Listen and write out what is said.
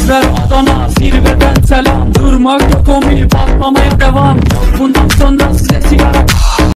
Gözler Adana, zirveden selam. Durmak yok, komi patlamaya devam. Yok bundan sonra size sigara.